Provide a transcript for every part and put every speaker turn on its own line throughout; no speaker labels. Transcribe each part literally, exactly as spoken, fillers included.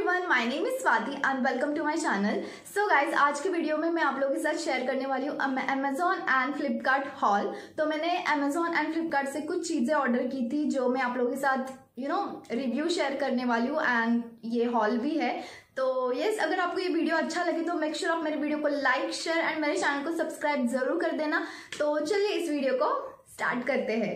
Everyone, my name is Swati and welcome to my channel. So guys, आज की video में मैं आप लोगों के साथ शेयर करने वाली हूँ अमेजोन एंड फ्लिपकार्ट हॉल। तो मैंने अमेजोन एंड फ्लिपकार्ट से कुछ चीज़ें ऑर्डर की थी जो मैं आप लोगों के साथ यू नो रिव्यू शेयर करने वाली हूँ एंड ये हॉल भी है। तो यस yes, अगर आपको ये वीडियो अच्छा लगे तो मेक श्योर आप मेरे वीडियो को लाइक शेयर एंड मेरे चैनल को सब्सक्राइब जरूर कर देना। तो चलिए इस वीडियो को स्टार्ट करते हैं।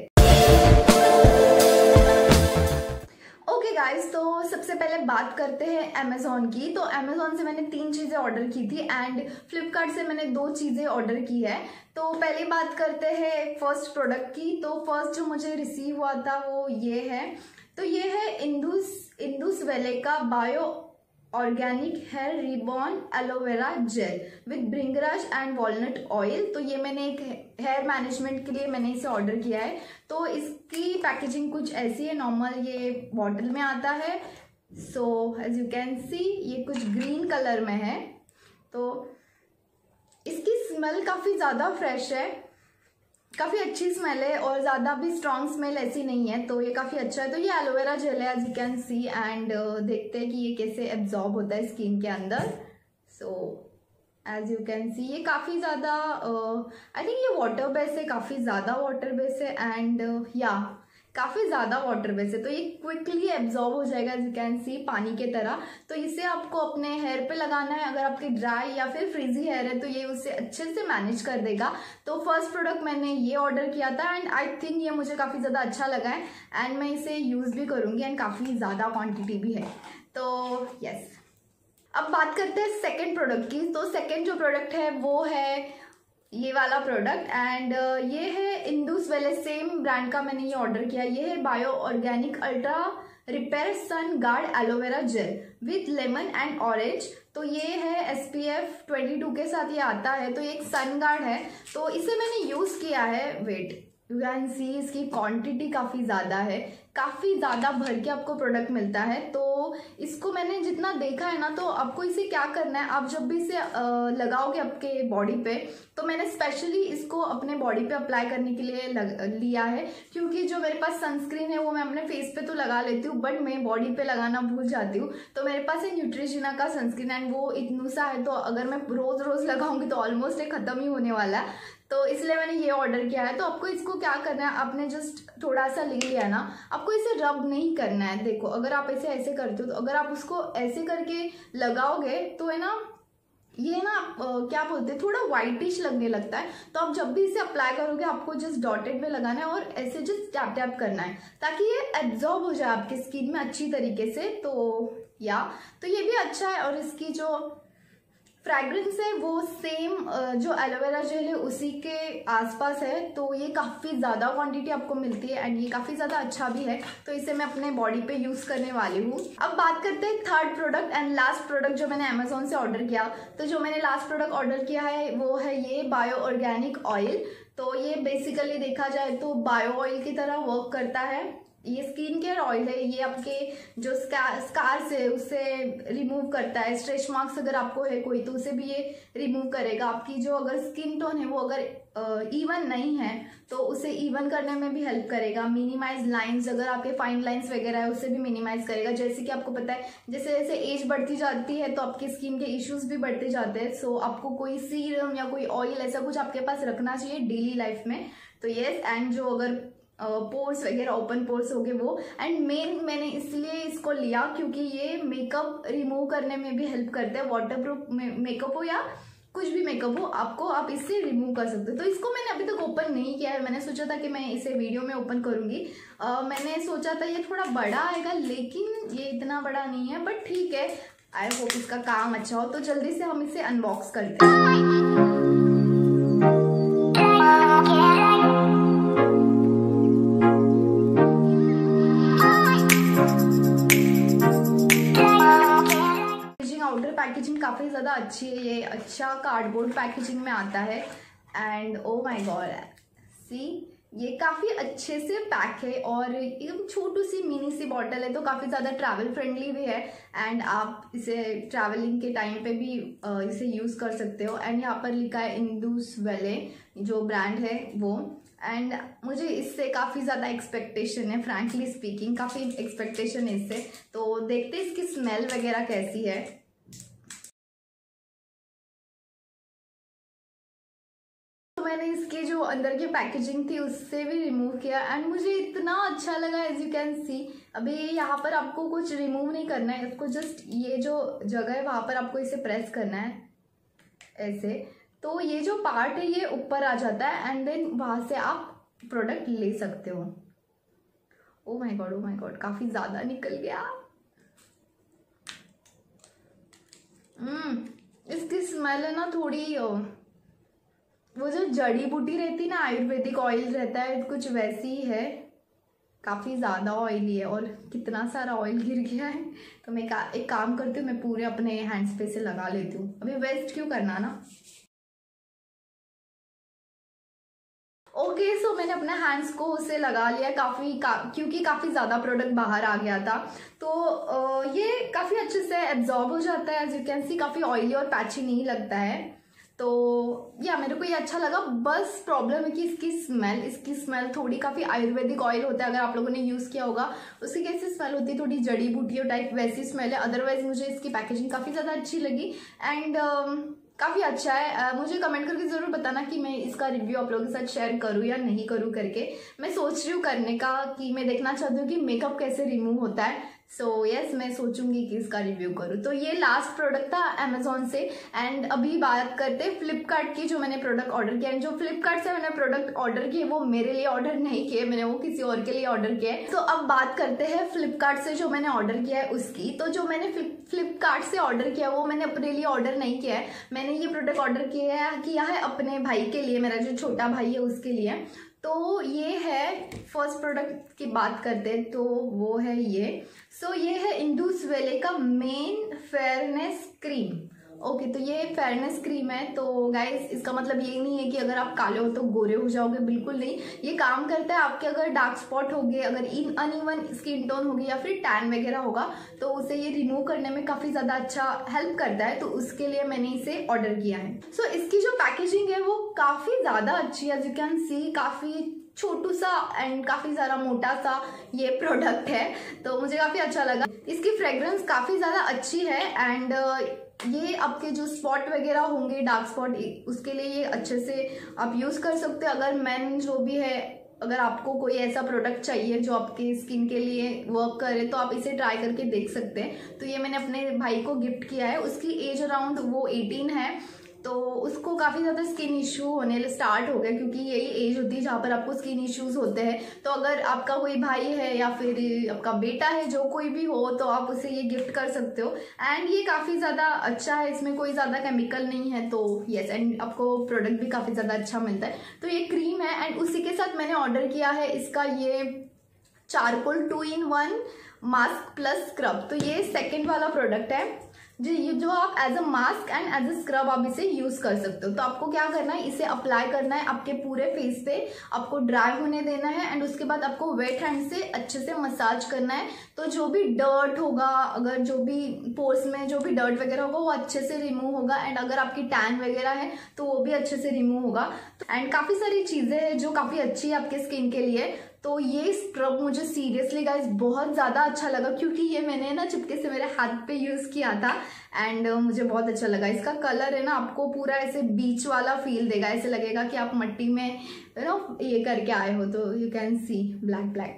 ओके गाइस, तो सबसे पहले बात करते हैं अमेजोन की। तो अमेजोन से मैंने तीन चीज़ें ऑर्डर की थी एंड फ्लिपकार्ट से मैंने दो चीज़ें ऑर्डर की है। तो पहले बात करते हैं फर्स्ट प्रोडक्ट की। तो फर्स्ट जो मुझे रिसीव हुआ था वो ये है। तो ये है इंदुस इंदुस वैले का bio organic hair reborn aloe vera gel with bhringraj and walnut oil. तो ये मैंने एक हेयर मैनेजमेंट के लिए मैंने इसे ऑर्डर किया है। तो इसकी पैकेजिंग कुछ ऐसी है, नॉर्मल ये बॉटल में आता है। So as you can see ये कुछ ग्रीन कलर में है। तो इसकी स्मेल काफ़ी ज़्यादा फ्रेश है, काफ़ी अच्छी स्मेल है और ज़्यादा भी स्ट्रॉन्ग स्मेल ऐसी नहीं है। तो ये काफ़ी अच्छा है। तो ये एलोवेरा जेल है as you can see and देखते हैं कि ये कैसे एब्जॉर्ब होता है स्किन के अंदर। So as you can see ये काफ़ी ज़्यादा आई थिंक ये वाटर बेस है, काफ़ी ज़्यादा वाटर बेस है एंड या काफ़ी ज़्यादा वाटर बेस है। तो ये क्विकली एब्जॉर्ब हो जाएगा एज यू कैन सी पानी के तरह। तो इसे आपको अपने हेयर पे लगाना है। अगर आपके ड्राई या फिर फ्रीजी हेयर है तो ये उसे अच्छे से मैनेज कर देगा। तो फर्स्ट प्रोडक्ट मैंने ये ऑर्डर किया था एंड आई थिंक ये मुझे काफ़ी ज़्यादा अच्छा लगा है एंड मैं इसे यूज़ भी करूँगी एंड काफ़ी ज़्यादा क्वान्टिटी भी है। तो यस, अब बात करते हैं सेकेंड प्रोडक्ट की। तो सेकेंड जो प्रोडक्ट है वो है ये वाला प्रोडक्ट एंड uh, ये है इंदुस वैले, सेम ब्रांड का मैंने ये ऑर्डर किया। ये है bio organic ultra repair sun guard aloe vera gel with lemon and orange. तो ये है S P F twenty two के साथ ये आता है। तो ये एक सन गार्ड है। तो इसे मैंने यूज़ किया है। वेट, यू कैन सी इसकी क्वांटिटी काफ़ी ज़्यादा है, काफ़ी ज़्यादा भर के आपको प्रोडक्ट मिलता है। तो इसको मैंने जितना देखा है ना, तो आपको इसे क्या करना है, आप जब भी इसे लगाओगे आपके बॉडी पे, तो मैंने स्पेशली इसको अपने बॉडी पे अप्लाई करने के लिए लग, लिया है। क्योंकि जो मेरे पास सनस्क्रीन है वो मैं अपने फेस पे तो लगा लेती हूँ बट मैं बॉडी पे लगाना भूल जाती हूँ। तो मेरे पास है न्यूट्रिजिना का सनस्क्रीन एंड वो इतना सा है, तो अगर मैं रोज़ रोज़ लगाऊंगी तो ऑलमोस्ट ये ख़त्म ही होने वाला है। तो इसलिए मैंने ये ऑर्डर किया है। तो आपको इसको क्या करना है, आपने जस्ट थोड़ा सा ले लिया ना, आपको इसे रब नहीं करना है। देखो, अगर आप इसे ऐसे करते हो तो अगर आप उसको ऐसे करके लगाओगे तो है ना, ये ना आ, क्या बोलते हैं, थोड़ा वाइटिश लगने लगता है। तो आप जब भी इसे अप्लाई करोगे आपको जस्ट डॉटेड में लगाना है और ऐसे जस्ट टैप टैप करना है ताकि ये एब्जॉर्ब हो जाए आपकी स्किन में अच्छी तरीके से। तो या तो ये भी अच्छा है और इसकी जो फ्रैग्रेंस है वो सेम जो एलोवेरा जेल है उसी के आसपास है। तो ये काफ़ी ज़्यादा क्वांटिटी आपको मिलती है एंड ये काफ़ी ज़्यादा अच्छा भी है। तो इसे मैं अपने बॉडी पे यूज़ करने वाली हूँ। अब बात करते हैं third product and last product जो मैंने अमेजोन से ऑर्डर किया। तो जो मैंने लास्ट प्रोडक्ट ऑर्डर किया है वो है ये बायो ऑर्गेनिक ऑयल। तो ये बेसिकली देखा जाए तो बायो ऑयल की तरह वर्क करता है। ये स्किन केयर ऑयल है। ये आपके जो स्कार स्कार्स है उसे रिमूव करता है। स्ट्रेच मार्क्स अगर आपको है कोई तो उसे भी ये रिमूव करेगा। आपकी जो अगर स्किन टोन है वो अगर इवन नहीं है तो उसे इवन करने में भी हेल्प करेगा। मिनिमाइज लाइंस, अगर आपके फाइन लाइंस वगैरह है उसे भी मिनिमाइज करेगा। जैसे कि आपको पता है जैसे जैसे एज बढ़ती जाती है तो आपकी स्किन के इश्यूज भी बढ़ते जाते हैं। सो आपको कोई सीरम या कोई ऑयल ऐसा कुछ आपके पास रखना चाहिए डेली लाइफ में। तो यस, एंड जो अगर पोर्स वगैरह ओपन पोर्स हो गए वो, एंड मेन मैंने इसलिए इसको लिया क्योंकि ये मेकअप रिमूव करने में भी हेल्प करता है। वाटरप्रूफ मेकअप हो या कुछ भी मेकअप हो, आपको आप इससे रिमूव कर सकते हो। तो इसको मैंने अभी तक ओपन नहीं किया है। मैंने सोचा था कि मैं इसे वीडियो में ओपन करूंगी। आ, मैंने सोचा था ये थोड़ा बड़ा आएगा लेकिन ये इतना बड़ा नहीं है, बट ठीक है। आई होप इसका काम अच्छा हो। तो जल्दी से हम इसे अनबॉक्स करते हैं। आउटर पैकेजिंग काफ़ी ज़्यादा अच्छी है। ये अच्छा कार्डबोर्ड पैकेजिंग में आता है and oh my god, see ये काफ़ी अच्छे से पैक है और एकदम छोटू सी मिनी सी बॉटल है। तो काफ़ी ज़्यादा ट्रैवल फ्रेंडली भी है एंड आप इसे ट्रैवलिंग के टाइम पे भी इसे यूज़ कर सकते हो। एंड यहाँ पर लिखा है इंदुस वैले जो ब्रांड है वो, एंड मुझे इससे काफ़ी ज़्यादा एक्सपेक्टेशन है, फ्रैंकली स्पीकिंग काफ़ी एक्सपेक्टेशन है इससे। तो देखते हैं इसकी स्मेल वगैरह कैसी है। तो मैंने इसके जो अंदर की पैकेजिंग थी उससे भी रिमूव किया एंड मुझे इतना अच्छा लगा। एज यू कैन सी, अभी यहाँ पर आपको कुछ रिमूव नहीं करना है, आपको जस्ट ये जो जगह है वहाँ पर आपको इसे प्रेस करना है ऐसे। तो ये जो पार्ट है ये ऊपर आ जाता है एंड देन वहाँ से आप प्रोडक्ट ले सकते हो। Oh my god, oh my god, काफ़ी ज़्यादा निकल गया। हम्म इसकी स्मेल है ना थोड़ी, वो जो जड़ी बूटी रहती ना, आयुर्वेदिक ऑयल रहता है कुछ वैसी ही है। काफ़ी ज़्यादा ऑयली है और कितना सारा ऑयल गिर गया है। तो मैं का, एक काम करती हूँ, मैं पूरे अपने हैंड्स पे से लगा लेती हूँ, अभी वेस्ट क्यों करना ना। ओके सो मैंने अपने हैंड्स को उसे लगा लिया काफ़ी का, क्योंकि काफ़ी ज़्यादा प्रोडक्ट बाहर आ गया था। तो आ, ये काफ़ी अच्छे से एब्जॉर्ब हो जाता है। एज यू कैन सी काफ़ी ऑयली और पैची नहीं लगता है। तो या मेरे को ये अच्छा लगा। बस प्रॉब्लम है कि इसकी स्मेल इसकी स्मेल थोड़ी काफ़ी आयुर्वेदिक ऑयल होता है, अगर आप लोगों ने यूज़ किया होगा उसकी कैसी स्मेल होती है, थोड़ी जड़ी बूटियों टाइप वैसी स्मेल है। अदरवाइज मुझे इसकी पैकेजिंग काफ़ी ज़्यादा अच्छी लगी एंड काफ़ी अच्छा है। uh, मुझे कमेंट करके ज़रूर बताना कि मैं इसका रिव्यू आप लोगों के साथ शेयर करूँ या नहीं करूँ करके। मैं सोच रही हूँ करने का, कि मैं देखना चाहती हूँ कि मेकअप कैसे रिमूव होता है। सो so, यस yes, मैं सोचूंगी कि इसका रिव्यू करूँ। तो ये लास्ट प्रोडक्ट था अमेजोन से एंड अभी बात करते हैं फ्लिपकार्ट की, जो मैंने प्रोडक्ट ऑर्डर किया है। जो फ्लिपकार्ट से मैंने प्रोडक्ट ऑर्डर किए वो मेरे लिए ऑर्डर नहीं किए, मैंने वो किसी और के लिए ऑर्डर किया है। तो अब बात करते हैं फ्लिपकार्ट से जो मैंने ऑर्डर किया है उसकी। तो जो मैंने फ्लिपकार्ट से ऑर्डर किया वो मैंने अपने लिए ऑर्डर नहीं किया है, मैंने ये प्रोडक्ट ऑर्डर किया है किया है अपने भाई के लिए, मेरा जो छोटा भाई है उसके लिए। तो ये है, फर्स्ट प्रोडक्ट की बात करते हैं तो वो है ये। सो so, ये है इंडूस वेले का men fairness cream. Okay okay, तो ये फेयरनेस क्रीम है। तो गाइस इसका मतलब ये नहीं है कि अगर आप काले हो तो गोरे हो जाओगे, बिल्कुल नहीं। ये काम करता है आपके अगर डार्क स्पॉट हो गए, अगर इन अनइवन स्किन टोन होगी या फिर टैन वगैरह होगा तो उसे ये रिमूव करने में काफ़ी ज़्यादा अच्छा हेल्प करता है। तो उसके लिए मैंने इसे ऑर्डर किया है। सो so, इसकी जो पैकेजिंग है वो काफ़ी ज़्यादा अच्छी है। एज यू कैन सी काफ़ी छोटू सा एंड काफ़ी ज़्यादा मोटा सा ये प्रोडक्ट है, तो मुझे काफ़ी अच्छा लगा। इसकी फ्रेग्रेंस काफ़ी ज़्यादा अच्छी है एंड ये आपके जो स्पॉट वगैरह होंगे, डार्क स्पॉट, उसके लिए ये अच्छे से आप यूज़ कर सकते हो। अगर मैन जो भी है, अगर आपको कोई ऐसा प्रोडक्ट चाहिए जो आपके स्किन के लिए वर्क करे तो आप इसे ट्राई करके देख सकते हैं। तो ये मैंने अपने भाई को गिफ्ट किया है। उसकी एज अराउंड वो एटीन है, तो उसको काफ़ी ज़्यादा स्किन इशू होने स्टार्ट हो गया, क्योंकि यही एज होती है जहाँ पर आपको स्किन इश्यूज होते हैं। तो अगर आपका कोई भाई है या फिर आपका बेटा है, जो कोई भी हो, तो आप उसे ये गिफ्ट कर सकते हो। एंड ये काफ़ी ज़्यादा अच्छा है, इसमें कोई ज़्यादा केमिकल नहीं है। तो यस, एंड आपको प्रोडक्ट भी काफ़ी ज़्यादा अच्छा मिलता है। तो ये क्रीम है एंड उसी के साथ मैंने ऑर्डर किया है इसका ये charcoal two in one mask plus scrub. तो ये सेकेंड वाला प्रोडक्ट है जो ये जो आप as a mask and as a scrub आप इसे यूज कर सकते हो। तो आपको क्या करना है, इसे अप्लाई करना है आपके पूरे फेस पे, आपको ड्राई होने देना है एंड उसके बाद आपको वेट हैंड से अच्छे से मसाज करना है। तो जो भी डर्ट होगा, अगर जो भी पोर्स में जो भी डर्ट वगैरह होगा वो अच्छे से रिमूव होगा एंड अगर आपकी टैन वगैरह है तो वो भी अच्छे से रिमूव होगा। एंड काफ़ी सारी चीज़ें हैं जो काफ़ी अच्छी है आपके स्किन के लिए। तो ये स्क्रब मुझे सीरियसली गाइस बहुत ज़्यादा अच्छा लगा, क्योंकि ये मैंने ना चुपके से मेरे हाथ पे यूज़ किया था एंड मुझे बहुत अच्छा लगा। इसका कलर है ना, आपको पूरा ऐसे बीच वाला फील देगा, ऐसे लगेगा कि आप मिट्टी में यू नो ये करके आए हो। तो you can see black black.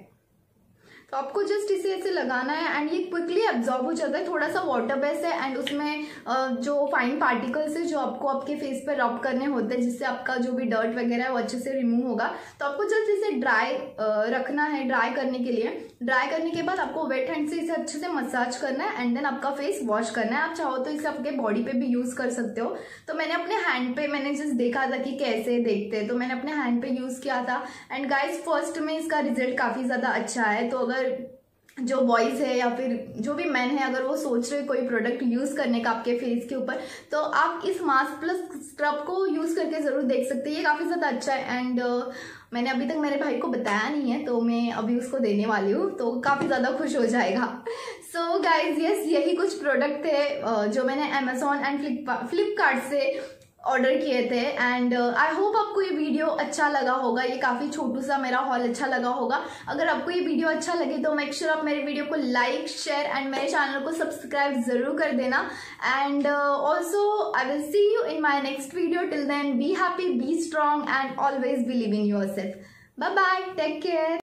तो आपको जस्ट इसे ऐसे लगाना है एंड ये क्विकली एब्जॉर्ब हो जाता है। थोड़ा सा वाटर बेस है एंड उसमें जो फाइन पार्टिकल्स है जो आपको आपके फेस पे रब करने होते हैं, जिससे आपका जो भी डर्ट वगैरह है वो अच्छे से रिमूव होगा। तो आपको जस्ट इसे ड्राई रखना है। ड्राई करने के लिए ड्राई करने के बाद आपको वेट हैंड से इसे अच्छे से मसाज करना है एंड देन आपका फेस वॉश करना है। आप चाहो तो इसे आपके बॉडी पे भी यूज कर सकते हो। तो मैंने अपने हैंड पे मैंने जस्ट देखा था कि कैसे देखते हैं, तो मैंने अपने हैंड पे यूज किया था एंड गाइस फर्स्ट में इसका रिजल्ट काफी ज्यादा अच्छा है। तो अगर जो बॉयज़ है या फिर जो भी मैन है, अगर वो सोच रहे कोई प्रोडक्ट यूज़ करने का आपके फेस के ऊपर, तो आप इस मास्क प्लस स्क्रब को यूज़ करके ज़रूर देख सकते हैं। ये काफ़ी ज़्यादा अच्छा है एंड uh, मैंने अभी तक मेरे भाई को बताया नहीं है, तो मैं अभी उसको देने वाली हूँ, तो काफ़ी ज़्यादा खुश हो जाएगा। सो गाइज यस, यही कुछ प्रोडक्ट थे uh, जो मैंने अमेजोन एंड फ्लिपकार्ट से ऑर्डर किए थे एंड आई होप आपको ये वीडियो अच्छा लगा होगा। ये काफ़ी छोटू सा मेरा हॉल अच्छा लगा होगा। अगर आपको ये वीडियो अच्छा लगे तो मेक श्योर आप मेरे वीडियो को लाइक शेयर एंड मेरे चैनल को सब्सक्राइब जरूर कर देना। And also I will see you in my next video. Till then be happy, be strong and always believe in yourself. Bye bye, take care.